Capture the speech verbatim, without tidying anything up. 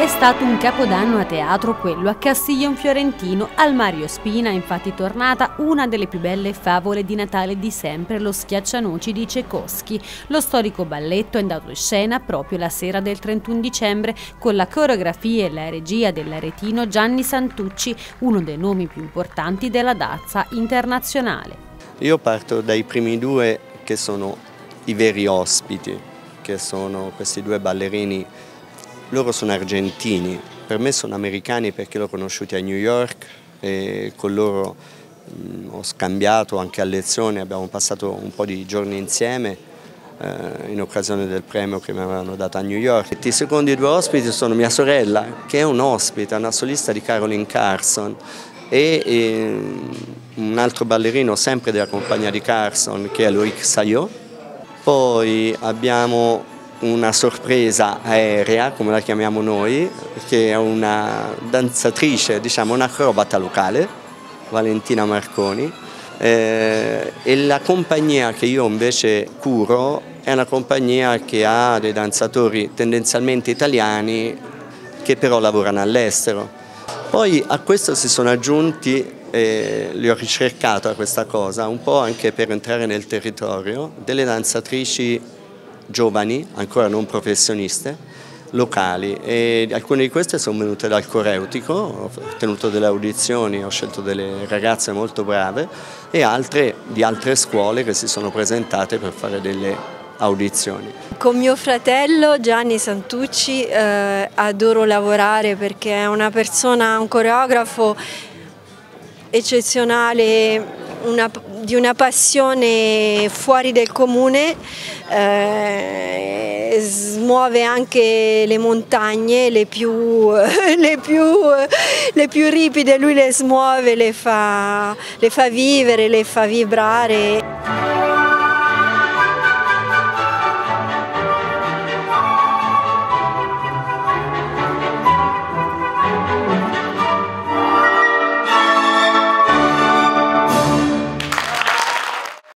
È stato un capodanno a teatro quello a Castiglion Fiorentino. Al Mario Spina è infatti tornata una delle più belle favole di Natale di sempre, Lo Schiaccianoci di Čajkovskij. Lo storico balletto è andato in scena proprio la sera del trentuno dicembre con la coreografia e la regia dell'aretino Gianni Santucci, uno dei nomi più importanti della danza internazionale. Io parto dai primi due che sono i veri ospiti, che sono questi due ballerini. Loro sono argentini, per me sono americani perché li ho conosciuti a New York e con loro mh, ho scambiato anche a lezione, abbiamo passato un po' di giorni insieme eh, in occasione del premio che mi avevano dato a New York. I secondi due ospiti sono mia sorella, che è un ospite, una solista di Caroline Carson, e, e un altro ballerino sempre della compagnia di Carson che è Loïc Sayot. Poi abbiamo una sorpresa aerea, come la chiamiamo noi, che è una danzatrice, diciamo un'acrobata locale, Valentina Marconi, eh, e la compagnia che io invece curo è una compagnia che ha dei danzatori tendenzialmente italiani che però lavorano all'estero. Poi a questo si sono aggiunti, eh, li ho ricercato a questa cosa, un po' anche per entrare nel territorio, delle danzatrici giovani, ancora non professioniste, locali, e alcune di queste sono venute dal Coreutico, ho tenuto delle audizioni, ho scelto delle ragazze molto brave e altre di altre scuole che si sono presentate per fare delle audizioni. Con mio fratello Gianni Santucci eh, adoro lavorare perché è una persona, un coreografo eccezionale, una, di una passione fuori del comune, eh, smuove anche le montagne, le più, le, più, le più ripide, lui le smuove, le fa, le fa vivere, le fa vibrare.